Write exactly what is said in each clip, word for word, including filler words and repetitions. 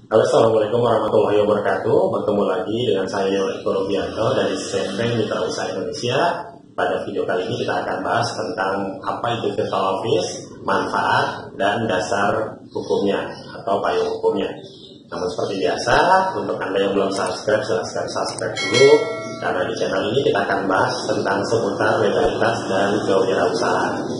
Halo, Assalamualaikum warahmatullahi wabarakatuh. Bertemu lagi dengan saya Eko Rubianto dari C V Mitra Usaha Indonesia. Pada video kali ini kita akan bahas tentang apa itu virtual office, manfaat, dan dasar hukumnya atau payung hukumnya. Namun seperti biasa, untuk Anda yang belum subscribe, silahkan subscribe dulu. Karena di channel ini kita akan bahas tentang seputar legalitas dan kewirausahaan.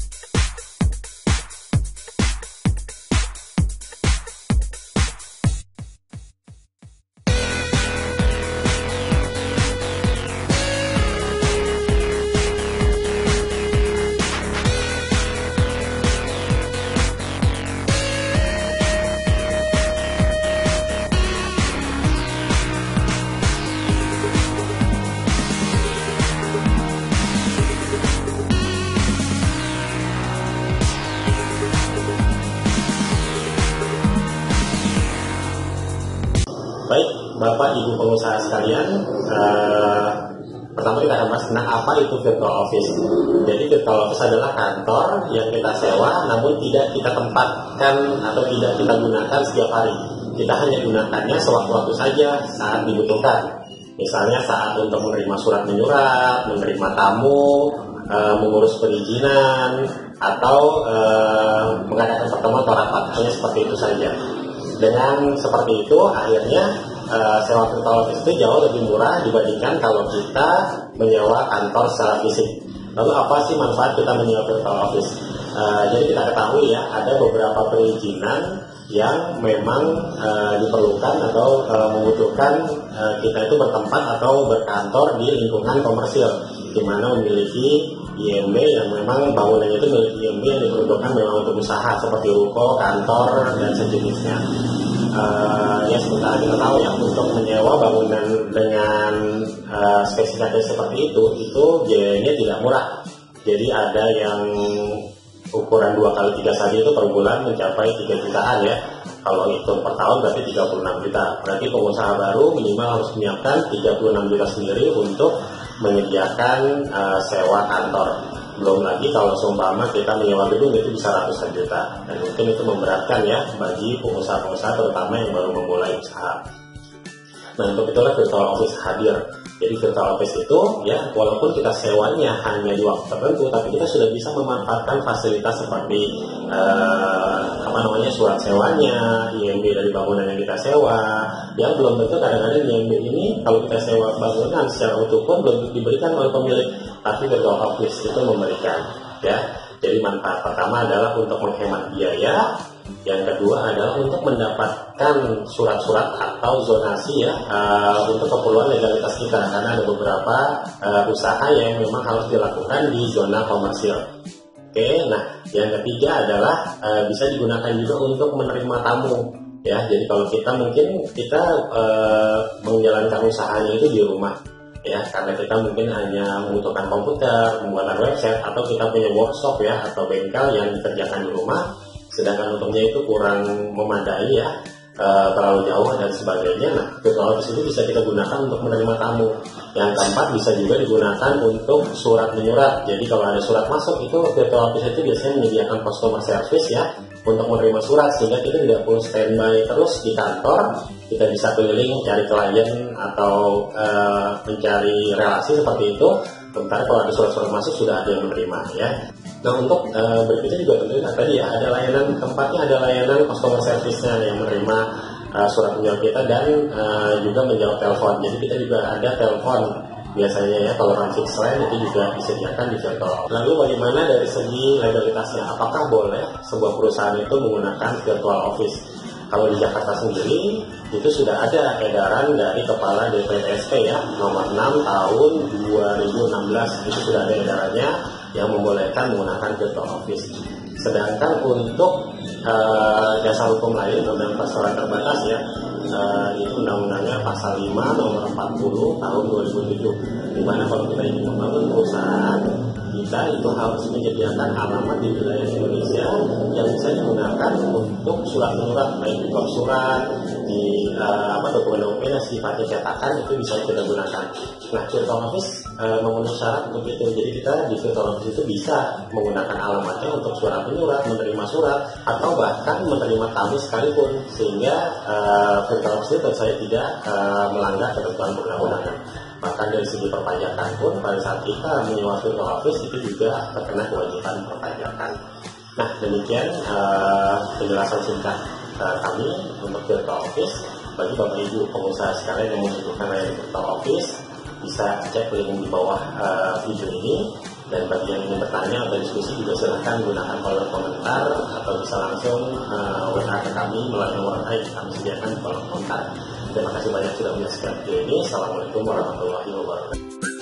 Baik, Bapak Ibu pengusaha sekalian, eh, pertama kita akan bahas tentang apa itu virtual office. Jadi virtual office adalah kantor yang kita sewa, namun tidak kita tempatkan atau tidak kita gunakan setiap hari. Kita hanya gunakannya sewaktu-waktu saja saat dibutuhkan. Misalnya saat untuk menerima surat menyurat, menerima tamu, eh, mengurus perizinan, atau eh, mengadakan pertemuan atau rapat, hanya seperti itu saja. Dengan seperti itu, akhirnya uh, sewa virtual office itu jauh lebih murah dibandingkan kalau kita menyewa kantor secara fisik. Lalu apa sih manfaat kita menyewa virtual office? Uh, jadi kita ketahui ya, ada beberapa perizinan yang memang uh, diperlukan atau uh, membutuhkan uh, kita itu bertempat atau berkantor di lingkungan komersil, di mana memiliki I M B yang memang bangunannya itu milik I M B yang diperuntukkan memang untuk usaha seperti ruko, kantor, dan sejenisnya. Uh, ya sementara kita tahu ya, untuk menyewa bangunan dengan uh, spesifikasi seperti itu, itu biayanya tidak murah. Jadi ada yang ukuran dua kali tiga saja itu per bulan mencapai tiga jutaan ya. Kalau itu per tahun berarti tiga puluh enam juta. Berarti pengusaha baru minimal harus menyiapkan tiga puluh enam juta sendiri untuk menyediakan uh, sewa kantor. Belum lagi kalau seumpama kita menyewa gedung itu bisa ratusan juta. Dan mungkin itu memberatkan ya bagi pengusaha-pengusaha terutama yang baru memulai usaha. Nah, untuk itulah virtual office hadir. Jadi virtual office itu ya, walaupun kita sewanya hanya di waktu tertentu, tapi kita sudah bisa memanfaatkan fasilitas seperti eh, apa namanya surat sewanya, I M B dari bangunan yang kita sewa. Yang belum tentu kadang-kadang I M B ini kalau kita sewa bangunan secara utuh pun belum diberikan oleh pemilik, tapi virtual office itu memberikan. Ya, jadi manfaat pertama adalah untuk menghemat biaya. Yang kedua adalah untuk mendapatkan surat-surat atau zonasi ya uh, untuk keperluan legalitas kita, karena ada beberapa uh, usaha yang memang harus dilakukan di zona komersil. Oke, nah yang ketiga adalah uh, bisa digunakan juga untuk menerima tamu ya. Jadi kalau kita mungkin kita uh, menjalankan usahanya itu di rumah ya, karena kita mungkin hanya membutuhkan komputer, pembuatan website, atau kita punya workshop ya atau bengkel yang dikerjakan di rumah. Sedangkan untungnya itu kurang memadai ya, e, terlalu jauh dan sebagainya. Nah, virtual office itu bisa kita gunakan untuk menerima tamu. Yang keempat, bisa juga digunakan untuk surat menyurat. Jadi kalau ada surat masuk, itu virtual office itu biasanya menyediakan customer service ya untuk menerima surat, sehingga kita tidak perlu standby terus di kantor. Kita bisa keliling cari klien atau e, mencari relasi seperti itu. Sementara kalau ada surat-surat masuk sudah ada yang menerima ya. Nah, untuk uh, berikutnya juga tentunya tadi ya, ada layanan, tempatnya ada layanan customer service-nya yang menerima uh, surat menyurat kita dan uh, juga menjawab telepon. Jadi kita juga ada telepon biasanya ya, kalau non fixed line itu juga disediakan di virtual. Lalu bagaimana dari segi legalitasnya? Apakah boleh sebuah perusahaan itu menggunakan virtual office? Kalau di Jakarta sendiri itu sudah ada edaran dari Kepala D P T S P ya nomor enam tahun dua ribu enam belas, itu sudah ada edarannya yang membolehkan menggunakan virtual office. Sedangkan untuk uh, dasar hukum lain, undang persoalan terbatas ya, uh, itu undang-undangnya pasal lima nomor empat puluh tahun dua ribu tujuh, di mana kalau kita ingin membangun perusahaan kita itu harus menyediakan alamat di wilayah Indonesia yang bisa digunakan untuk surat-surat, baik di surat, di uh, apa dokumen-dokumen yang sifatnya cetakan itu bisa kita gunakan. Nah, virtual office uh, memenuhi syarat untuk itu. Jadi kita di virtual office itu bisa menggunakan alamatnya untuk surat menyurat, menerima surat, atau bahkan menerima tamu sekalipun, sehingga uh, virtual office itu saya tidak uh, melanggar ketentuan perundang-undangan. Bahkan dari segi perpajakan pun pada saat kita menyewa virtual office itu juga terkena kewajiban perpajakan. Nah, demikian uh, penjelasan singkat uh, kami untuk virtual office. Bagi Bapak Ibu pengusaha sekalian yang membutuhkan layanan virtual office, bisa cek link di bawah uh, video ini. Dan bagi yang ingin bertanya atau diskusi juga silahkan gunakan kolom komentar atau bisa langsung uh, W A ke kami melalui nomor yang kami sediakan di kolom komentar. Terima kasih banyak sudah menyaksikan video ini. Assalamualaikum warahmatullahi wabarakatuh.